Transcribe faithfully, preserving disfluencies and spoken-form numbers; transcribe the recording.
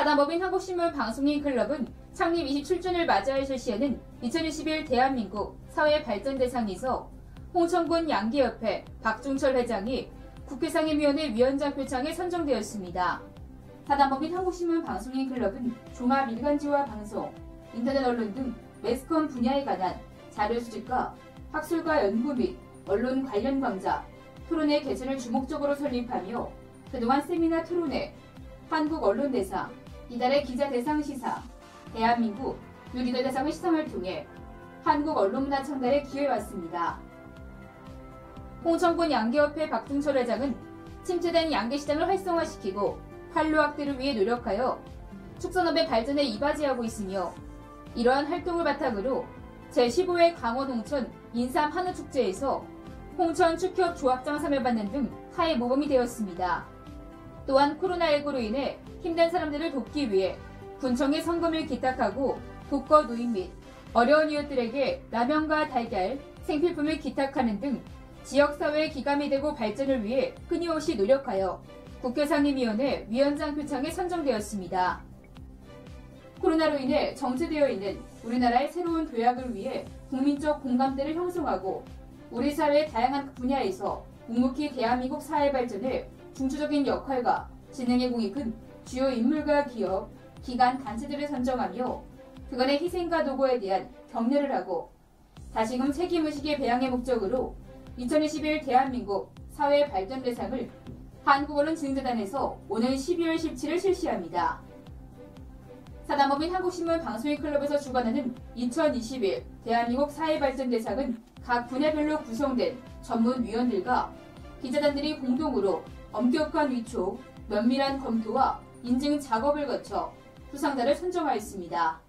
사단법인 한국신문 방송인 클럽은 창립 이십칠 주년을 맞이하여 실시하는 이천이십일 대한민국 사회발전대상에서 홍천군 양계협회 박중철 회장이 국회상임위원회 위원장 표창에 선정되었습니다. 사단법인 한국신문 방송인 클럽은 종합 일간지와 방송, 인터넷 언론 등 매스컴 분야에 관한 자료 수집과 학술과 연구 및 언론 관련 강좌, 토론회 개최를 주목적으로 설립하며 그동안 세미나 토론회, 한국언론대상, 이달의 기자대상 시상, 대한민국 뉴리더 대상의 시상을 통해 한국언론문화 창달에 기여해왔습니다. 홍천군 양계협회 박중철 회장은 침체된 양계시장을 활성화시키고 판로 확대를 위해 노력하여 축산업의 발전에 이바지하고 있으며 이러한 활동을 바탕으로 제십오 회 강원 홍천 인삼 한우축제에서 홍천 축협 조합장 상을 받는 등 하해 모범이 되었습니다. 또한 코로나십구로 인해 힘든 사람들을 돕기 위해 군청에 성금을 기탁하고 독거 노인 및 어려운 이웃들에게 라면과 달걀, 생필품을 기탁하는 등 지역사회의 기감이 되고 발전을 위해 끊임없이 노력하여 국회상임위원회 위원장 표창에 선정되었습니다. 코로나로 인해 정체되어 있는 우리나라의 새로운 도약을 위해 국민적 공감대를 형성하고 우리 사회의 다양한 분야에서 묵묵히 대한민국 사회 발전에 중추적인 역할과 진행에 공익은 주요 인물과 기업, 기관, 단체들을 선정하며 그간의 희생과 노고에 대한 격려를 하고 다시금 책임의식의 배양의 목적으로 이천이십일 대한민국 사회발전대상을 한국언론진흥재단에서 오는 십이월 십칠일 실시합니다. 사단법인 한국신문 방송인 클럽에서 주관하는 이천이십일 대한민국 사회발전대상은 각 분야별로 구성된 전문위원들과 기자단들이 공동으로 엄격한 위촉, 면밀한 검토와 인증 작업을 거쳐 수상자를 선정하였습니다.